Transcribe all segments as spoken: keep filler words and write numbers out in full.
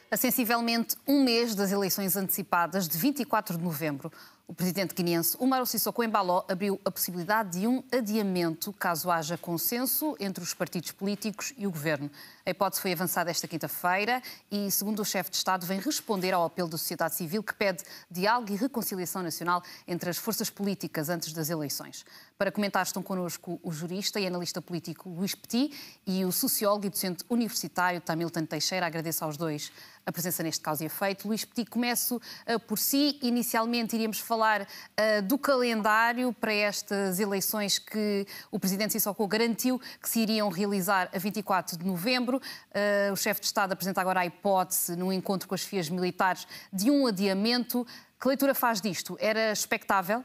A sensivelmente um mês das eleições antecipadas de vinte e quatro de novembro, o presidente guineense Umaro Sissoko Embaló abriu a possibilidade de um adiamento caso haja consenso entre os partidos políticos e o governo. A hipótese foi avançada esta quinta-feira e, segundo o chefe de Estado, vem responder ao apelo da sociedade civil que pede diálogo e reconciliação nacional entre as forças políticas antes das eleições. Para comentar estão connosco o jurista e analista político Luís Petit e o sociólogo e docente universitário Tamilton Teixeira. Agradeço aos dois a presença neste Causa e Efeito. Luís Petit, começo uh, por si. Inicialmente iríamos falar uh, do calendário para estas eleições que o presidente Sissoko garantiu que se iriam realizar a vinte e quatro de novembro. Uh, o chefe de Estado apresenta agora a hipótese, num encontro com as F I As militares, de um adiamento. Que leitura faz disto? Era expectável?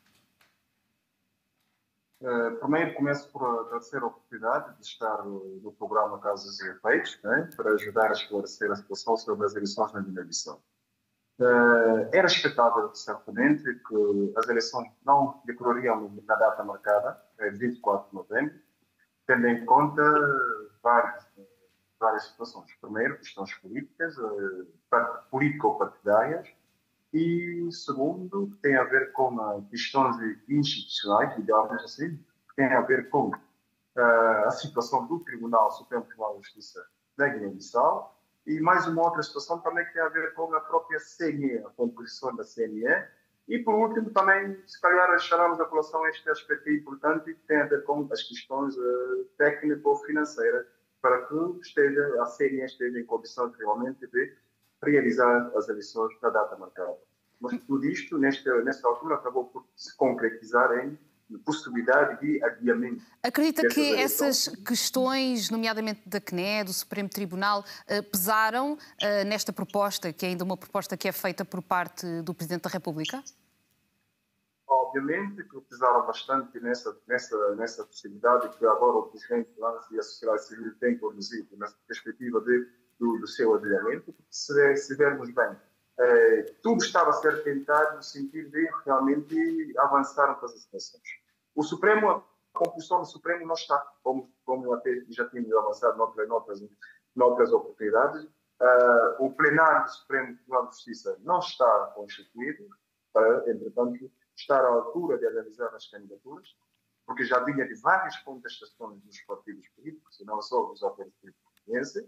Uh, primeiro começo por agradecer a oportunidade de estar no, no programa Causas e Efeitos, né, para ajudar a esclarecer a situação sobre as eleições na Guiné-Bissau. Uh, era expectável, certamente, que as eleições não decorreriam na data marcada, vinte e quatro de novembro, tendo em conta várias, várias situações. Primeiro, questões políticas, uh, político-partidárias, e segundo, tem a ver com uh, questões institucionais, digamos assim, que tem a ver com uh, a situação do Tribunal Supremo Tribunal de Justiça da Guiné-Bissau e mais uma outra situação também que tem a ver com a própria C N E, a composição da C N E. E por último também, se calhar, chamamos a colação a este aspecto importante que tem a ver com as questões uh, técnico-financeiras para que esteja, a C N E esteja em condição realmente de realizar as eleições na data marcada. Mas tudo isto, nesta, nesta altura, acabou por se concretizar em possibilidade de adiamento. Acredita que essas questões, nomeadamente da C N E, do Supremo Tribunal, pesaram nesta proposta, que é ainda uma proposta que é feita por parte do Presidente da República? Obviamente que pesaram bastante nessa, nessa, nessa possibilidade que agora o Presidente e a sociedade civil têm conduzido nessa perspectiva de Do, do seu adiamento, porque se, se vermos bem, eh, tudo estava a ser tentado no sentido de realmente avançar com as situações. O Supremo, a composição do Supremo não está, como, como até já tínhamos avançado noutras, noutras, noutras oportunidades. Uh, o plenário do Supremo Tribunal de Justiça não está constituído, para, entretanto, estar à altura de analisar as candidaturas, porque já vinha de várias contestações dos partidos políticos, e não só dos atores políticos.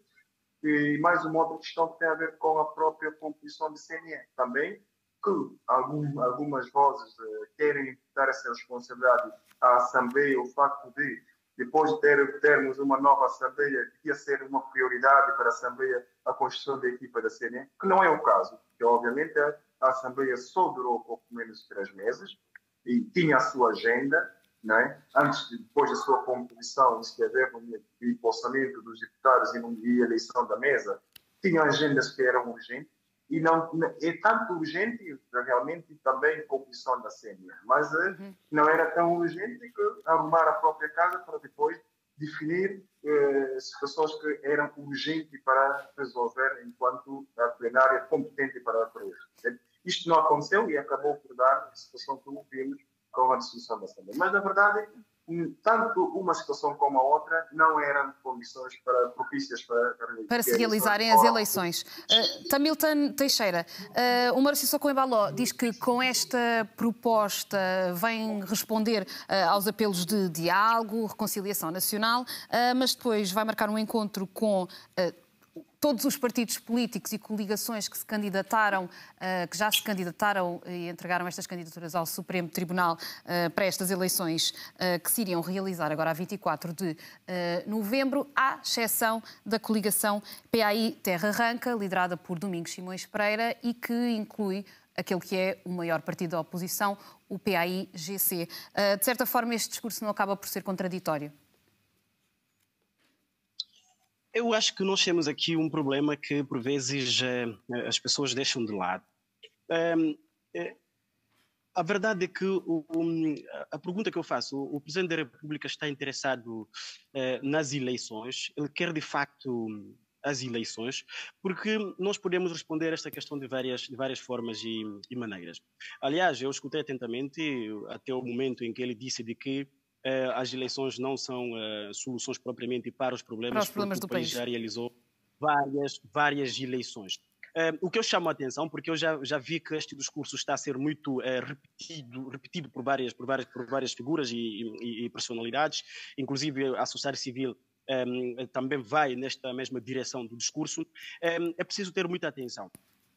E mais uma outra questão que tem a ver com a própria composição do C N E. Também que algum, algumas vozes uh, querem dar essa responsabilidade à Assembleia, o facto de, depois de ter, termos uma nova Assembleia, devia ser uma prioridade para a Assembleia a construção da equipa da C N E, que não é o caso, porque obviamente a, a Assembleia só durou pouco menos de três meses e tinha a sua agenda. Não é? Antes, depois da sua composição, escrever o orçamento dos deputados e a eleição da mesa, tinham agendas que eram urgentes, e não é tanto urgente, realmente, também a composição da C N E, mas uhum. não era tão urgente que arrumar a própria casa para depois definir eh, situações que eram urgentes para resolver enquanto a plenária competente para a isso. Isto não aconteceu e acabou por dar a situação que vimos com a dissolução da Assembleia. Mas, na verdade, tanto uma situação como a outra não eram condições para, propícias para... Para, para se realizarem as eleições. Uh, Tamilton Teixeira, uh, Umaro Sissoko Embaló diz que com esta proposta vem responder uh, aos apelos de diálogo, reconciliação nacional, uh, mas depois vai marcar um encontro com... Uh, todos os partidos políticos e coligações que se candidataram, que já se candidataram e entregaram estas candidaturas ao Supremo Tribunal para estas eleições que se iriam realizar agora a vinte e quatro de novembro, à exceção da coligação P A I Terra Arranca, liderada por Domingos Simões Pereira e que inclui aquele que é o maior partido da oposição, o P A I G C. De certa forma, este discurso não acaba por ser contraditório? Eu acho que nós temos aqui um problema que, por vezes, as pessoas deixam de lado. A verdade é que a pergunta que eu faço, o Presidente da República está interessado nas eleições, ele quer, de facto, as eleições, porque nós podemos responder esta questão de várias, de várias formas e, e maneiras. Aliás, eu escutei atentamente até o momento em que ele disse de que Uh, as eleições não são uh, soluções propriamente para os problemas, para os problemas do o país país. Já realizou várias, várias eleições. Uh, o que eu chamo a atenção, porque eu já, já vi que este discurso está a ser muito uh, repetido, repetido por, várias, por, várias, por várias figuras e, e, e personalidades, inclusive a sociedade civil um, também vai nesta mesma direção do discurso. Um, é preciso ter muita atenção.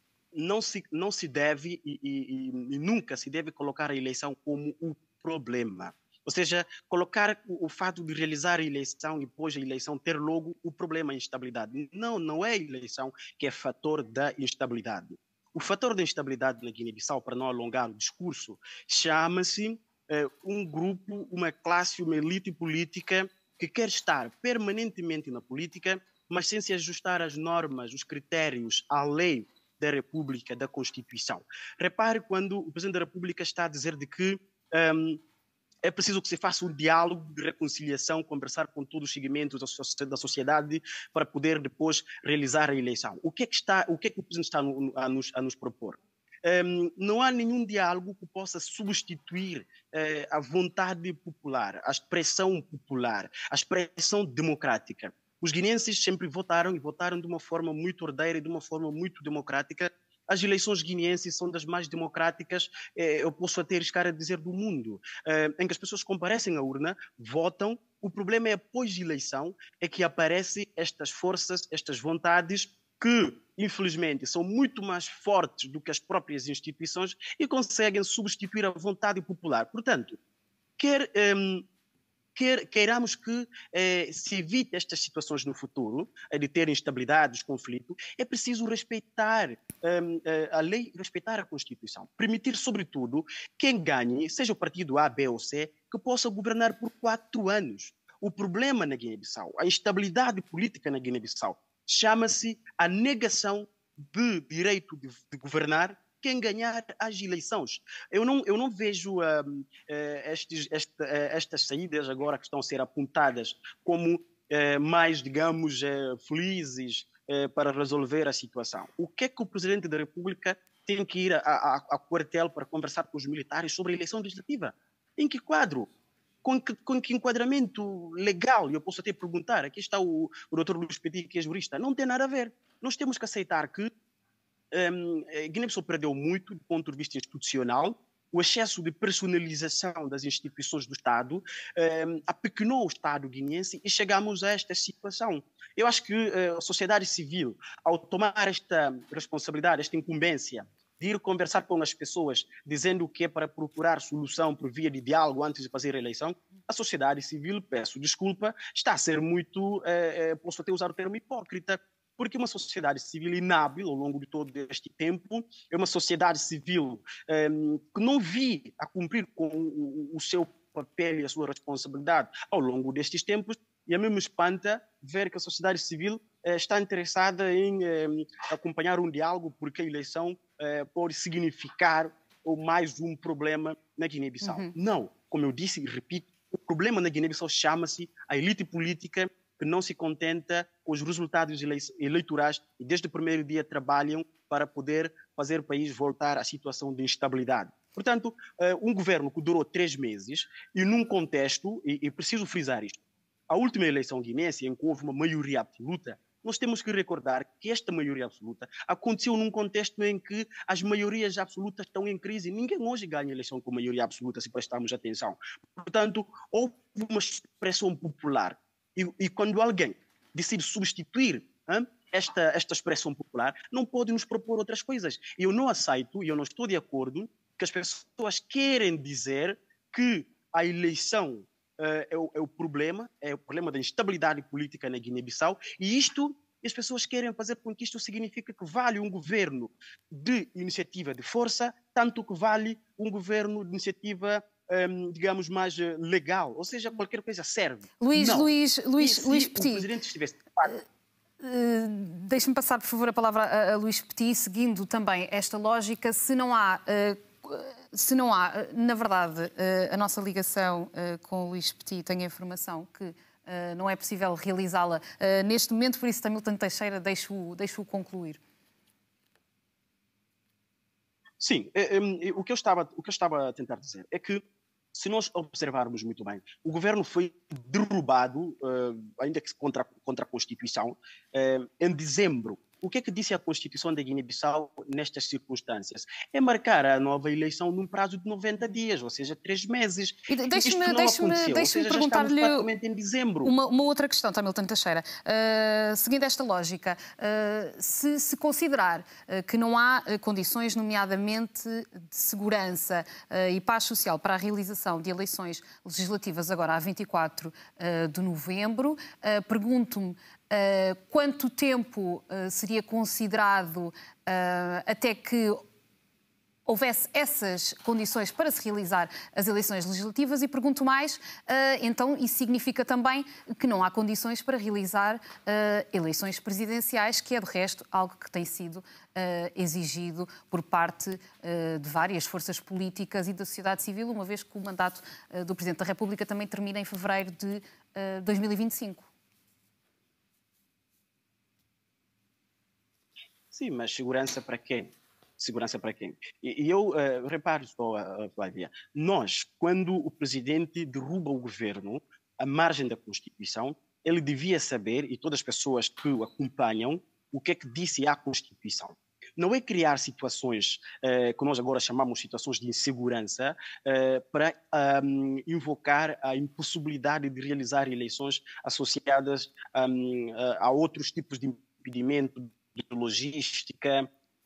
Não se, não se deve e, e, e nunca se deve colocar a eleição como o problema. Ou seja, colocar o, o fato de realizar a eleição e depois a eleição ter logo o problema, a instabilidade. Não, não é a eleição que é fator da instabilidade. O fator da instabilidade na Guiné-Bissau, para não alongar o discurso, chama-se eh, um grupo, uma classe, uma elite política que quer estar permanentemente na política, mas sem se ajustar às normas, os critérios, à lei da República, da Constituição. Repare quando o Presidente da República está a dizer de que um, é preciso que se faça um diálogo de reconciliação, conversar com todos os segmentos da sociedade para poder depois realizar a eleição. O que é que, está, o, que é que o Presidente está a nos, a nos propor? Um, não há nenhum diálogo que possa substituir uh, a vontade popular, a expressão popular, a expressão democrática. Os guineenses sempre votaram e votaram de uma forma muito ordeira e de uma forma muito democrática. As eleições guineenses são das mais democráticas, eh, eu posso até arriscar a dizer, do mundo, eh, em que as pessoas comparecem à urna, votam. O problema é, após a eleição, é que aparecem estas forças, estas vontades que, infelizmente, são muito mais fortes do que as próprias instituições e conseguem substituir a vontade popular. Portanto, quer... Eh, Quer, queiramos que eh, se evite estas situações no futuro, eh, de ter instabilidades, conflito, é preciso respeitar eh, a lei, respeitar a Constituição. Permitir, sobretudo, quem ganhe, seja o partido A, B ou C, que possa governar por quatro anos. O problema na Guiné-Bissau, a instabilidade política na Guiné-Bissau, chama-se a negação de direito de, de governar quem ganhar as eleições. Eu não, eu não vejo uh, uh, estes, esta, uh, estas saídas agora que estão a ser apontadas como uh, mais, digamos, uh, felizes uh, para resolver a situação. O que é que o Presidente da República tem que ir a, a, a quartel para conversar com os militares sobre a eleição legislativa? Em que quadro? Com que, com que enquadramento legal? Eu posso até perguntar, aqui está o, o doutor Luís Petit, que é jurista. Não tem nada a ver. Nós temos que aceitar que Um, a Guiné-Bissau perdeu muito do ponto de vista institucional, o excesso de personalização das instituições do Estado um, apequenou o Estado guineense e chegamos a esta situação. Eu acho que uh, a sociedade civil, ao tomar esta responsabilidade, esta incumbência de ir conversar com as pessoas, dizendo que é para procurar solução por via de diálogo antes de fazer a eleição, a sociedade civil, peço desculpa, está a ser muito, uh, uh, posso até usar o termo hipócrita, porque uma sociedade civil inábil ao longo de todo este tempo, é uma sociedade civil um, que não vi a cumprir com o, o seu papel e a sua responsabilidade ao longo destes tempos, e a mim me espanta ver que a sociedade civil eh, está interessada em eh, acompanhar um diálogo, porque a eleição eh, pode significar ou mais um problema na Guiné-Bissau. Uhum. Não, como eu disse e repito, o problema na Guiné-Bissau chama-se a elite política que não se contenta com os resultados eleitorais e desde o primeiro dia trabalham para poder fazer o país voltar à situação de instabilidade. Portanto, um governo que durou três meses e num contexto, e, e preciso frisar isto, a última eleição guinense, em que houve uma maioria absoluta, nós temos que recordar que esta maioria absoluta aconteceu num contexto em que as maiorias absolutas estão em crise. Ninguém hoje ganha eleição com maioria absoluta, se prestarmos atenção. Portanto, houve uma expressão popular. E, e quando alguém decide substituir hein, esta, esta expressão popular, não pode nos propor outras coisas. Eu não aceito, e eu não estou de acordo, que as pessoas querem dizer que a eleição uh, é, o, é o problema, é o problema da instabilidade política na Guiné-Bissau, e isto, as pessoas querem fazer com que isto signifique que vale um governo de iniciativa de força, tanto que vale um governo de iniciativa Um, digamos, mais uh, legal, ou seja, qualquer coisa serve. Luís, não. Luís, Luís, se Luís o Petit, presidente estivesse... uh, uh, deixe-me passar, por favor, a palavra a, a Luís Petit, seguindo também esta lógica, se não há, uh, se não há, uh, na verdade, uh, a nossa ligação uh, com o Luís Petit, tenho a informação que uh, não é possível realizá-la uh, neste momento, por isso, Hamilton Teixeira, deixo-o deixo-o concluir. Sim, um, o, que eu estava, o que eu estava a tentar dizer é que, se nós observarmos muito bem, o governo foi derrubado, uh, ainda que contra, contra a Constituição, uh, em dezembro o que é que disse a Constituição da Guiné-Bissau nestas circunstâncias? É marcar a nova eleição num prazo de noventa dias, ou seja, três meses. Deixe-me deixe deixe perguntar-lhe em dezembro. Uma, uma outra questão, Hamilton Teixeira. Uh, seguindo esta lógica, uh, se, se considerar uh, que não há uh, condições, nomeadamente de segurança uh, e paz social para a realização de eleições legislativas agora a vinte e quatro de novembro, uh, pergunto-me Uh, quanto tempo uh, seria considerado uh, até que houvesse essas condições para se realizar as eleições legislativas e pergunto mais, uh, então isso significa também que não há condições para realizar uh, eleições presidenciais, que é de resto algo que tem sido uh, exigido por parte uh, de várias forças políticas e da sociedade civil, uma vez que o mandato uh, do Presidente da República também termina em fevereiro de uh, dois mil e vinte e cinco. Sim, mas segurança para quem? Segurança para quem? E, e eu uh, reparo só, uh, Flávia, nós, quando o presidente derruba o governo, à margem da Constituição, ele devia saber, e todas as pessoas que o acompanham, o que é que disse a Constituição. Não é criar situações uh, que nós agora chamamos de situações de insegurança uh, para um, invocar a impossibilidade de realizar eleições associadas um, a, a outros tipos de impedimento, de logística,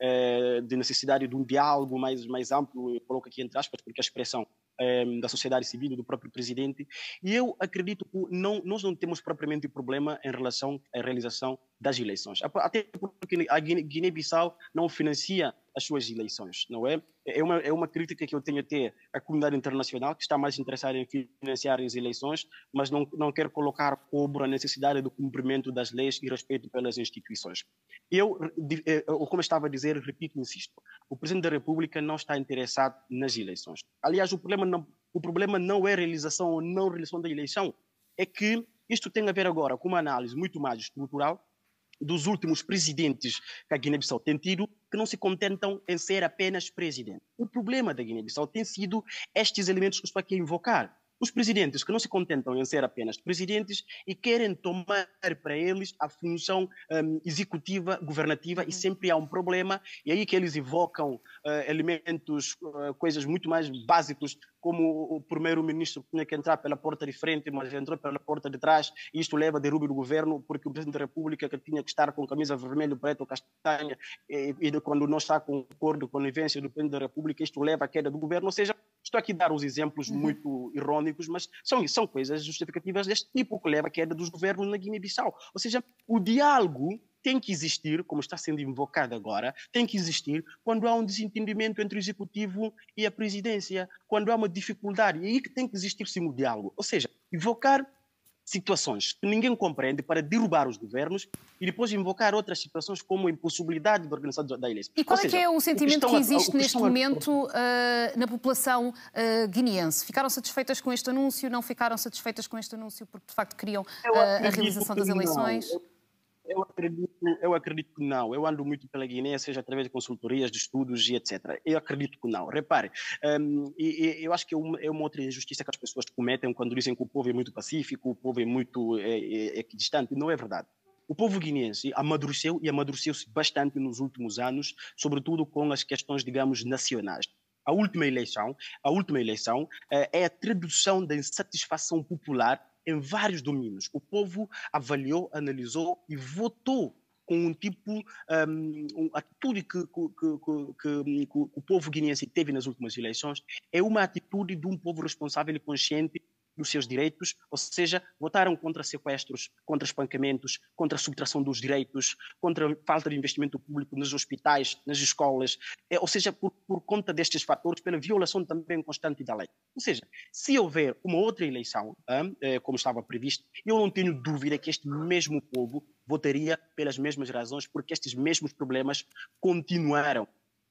de necessidade de um diálogo mais, mais amplo, eu coloco aqui entre aspas, porque a expressão é da sociedade civil, do próprio presidente, e eu acredito que não, nós não temos propriamente problema em relação à realização das eleições, até porque a Guiné-Bissau não financia as suas eleições, não é? É uma, é uma crítica que eu tenho até à comunidade internacional, que está mais interessada em financiar as eleições, mas não, não quer colocar cobro a necessidade do cumprimento das leis e respeito pelas instituições. Eu, como eu estava a dizer, repito e insisto, o Presidente da República não está interessado nas eleições. Aliás, o problema não, o problema não é a realização ou não realização da eleição, é que isto tem a ver agora com uma análise muito mais estrutural dos últimos presidentes que a Guiné-Bissau tem tido, que não se contentam em ser apenas presidente. O problema da Guiné-Bissau tem sido estes elementos que estou aqui a invocar. Os presidentes que não se contentam em ser apenas presidentes e querem tomar para eles a função um, executiva, governativa, uhum. E sempre há um problema, e aí que eles invocam uh, elementos, uh, coisas muito mais básicos, como o primeiro-ministro tinha que entrar pela porta de frente, mas entrou pela porta de trás, e isto leva a derrube do governo, porque o Presidente da República que tinha que estar com camisa vermelha, preto ou castanha, e, e quando não está com acordo, conivência do Presidente da República, isto leva à queda do governo. Ou seja, estou aqui a dar os exemplos uhum. muito irônicos, mas são, são coisas justificativas deste tipo que leva à queda dos governos na Guiné-Bissau. Ou seja, o diálogo tem que existir, como está sendo invocado agora, tem que existir quando há um desentendimento entre o Executivo e a Presidência, quando há uma dificuldade, e aí que tem que existir sim o diálogo. Ou seja, invocar situações que ninguém compreende para derrubar os governos e depois invocar outras situações como a impossibilidade de organização da eleição. E qual Ou é seja, que é o sentimento o que existe que neste a... momento uh, na população uh, guineense? Ficaram satisfeitas com este anúncio? Não ficaram satisfeitas com este anúncio porque de facto queriam uh, a realização das eleições? Não. Eu acredito, eu acredito que não. Eu ando muito pela Guiné, seja através de consultorias, de estudos e etcétera. Eu acredito que não. Repare, um, e, e, eu acho que é uma, é uma outra injustiça que as pessoas cometem quando dizem que o povo é muito pacífico, o povo é muito é, é, é distante. Não é verdade. O povo guineense amadureceu e amadureceu-se bastante nos últimos anos, sobretudo com as questões, digamos, nacionais. A última eleição, a última eleição é, é a tradução da insatisfação popular em vários domínios. O povo avaliou, analisou e votou com um tipo, um, um, atitude que, que, que, que, que o povo guineense teve nas últimas eleições é uma atitude de um povo responsável e consciente dos seus direitos, ou seja, votaram contra sequestros, contra espancamentos, contra a subtração dos direitos, contra a falta de investimento público nos hospitais, nas escolas, é, ou seja, por, por conta destes fatores, pela violação também constante da lei. Ou seja, se houver uma outra eleição, é, como estava previsto, eu não tenho dúvida que este mesmo povo votaria pelas mesmas razões, porque estes mesmos problemas continuaram.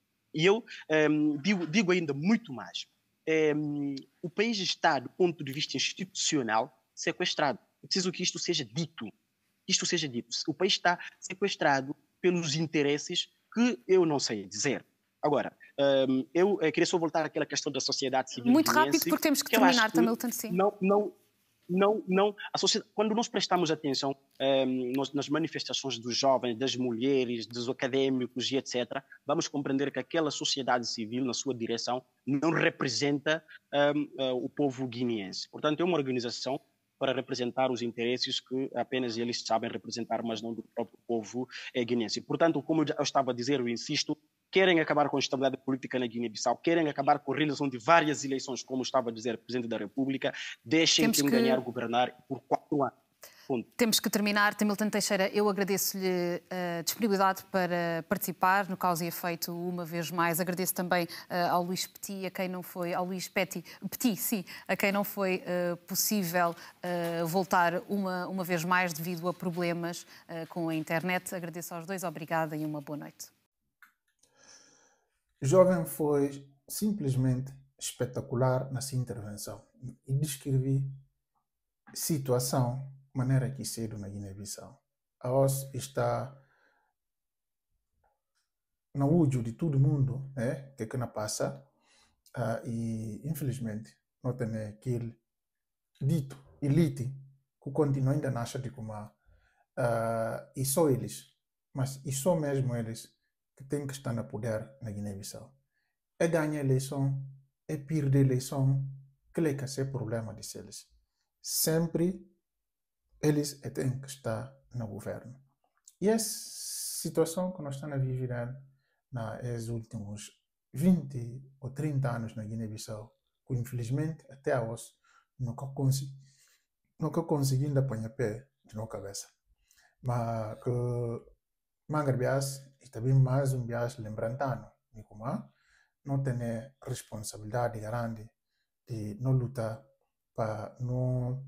E eu é, digo, digo ainda muito mais. Um, o país está, do ponto de vista institucional, sequestrado. É preciso que isto seja dito. Isto seja dito. O país está sequestrado pelos interesses que eu não sei dizer. Agora, um, eu, eu queria só voltar àquela questão da sociedade civil. Muito rápido, porque temos que, que terminar, Hamilton, sim. Não, não, não, não, a sociedade, quando nós prestamos atenção eh, nos, nas manifestações dos jovens, das mulheres, dos académicos e etcétera, vamos compreender que aquela sociedade civil, na sua direção, não representa eh, eh, o povo guineense. Portanto, é uma organização para representar os interesses que apenas eles sabem representar, mas não do próprio povo eh, guineense. Portanto, como eu estava a dizer, eu insisto, querem acabar com a estabilidade política na Guiné-Bissau, querem acabar com a realização de várias eleições, como estava a dizer o Presidente da República, deixem Temos quem que... ganhar governar por quatro anos. Ponto. Temos que terminar. Temilton Teixeira, eu agradeço-lhe a disponibilidade para participar no Causa e Efeito uma vez mais. Agradeço também uh, ao Luís Petit, a quem não foi, ao Luís Petit, Petit sim, a quem não foi uh, possível uh, voltar uma, uma vez mais devido a problemas uh, com a internet. Agradeço aos dois, obrigada e uma boa noite. O jovem foi simplesmente espetacular na sua intervenção e descrevi situação, maneira que cedo na Guiné-Bissau. A O S está no olho de todo mundo, né? Que que não passa uh, e infelizmente não tem aquele dito elite que continua ainda nasce de como uh, e só eles, mas e só mesmo eles que têm que estar no poder na Guiné-Bissau. É ganhar eleição, é perder eleição, que é que é problema de eles. Sempre eles têm que estar no governo. E essa situação que nós estamos a viver nos últimos vinte ou trinta anos na Guiné-Bissau, que infelizmente até a hoje nunca consegui, nunca conseguindo apanhar pé de nossa cabeça. Mas que Mangar Bias e também mais um Bias lembrantano, não tem responsabilidade grande de não lutar para não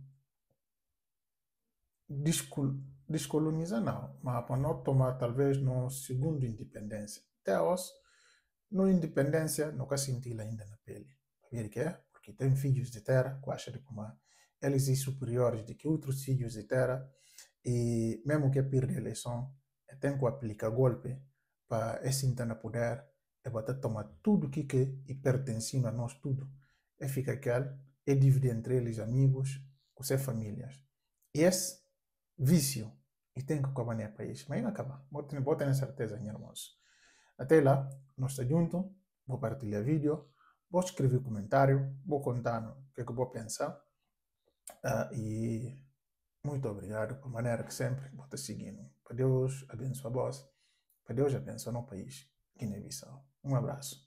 descolonizar, não, mas para não tomar talvez no segundo independência. Até hoje, no independência, nunca senti ainda na pele. Por que é? Porque tem filhos de terra, que acham de como eles são superiores do que outros filhos de terra, e mesmo que perde a eleição, tem que aplicar golpe para esse entrar no poder e para tomar tudo que que e pertence a nós tudo. E fica aquele, e dividir entre eles amigos, com suas famílias. E esse vício, e tem que acabar no país. Mas não acaba. Vou ter certeza, meus irmãos. Até lá, nós estamos juntos, vou partilhar vídeo, vou escrever comentário, vou contar o que, que eu vou pensar. Uh, e muito obrigado por maneira que sempre vou estar seguindo. Para Deus abençoe a vós. Para Deus abençoe o país, Guiné-Bissau. Um abraço.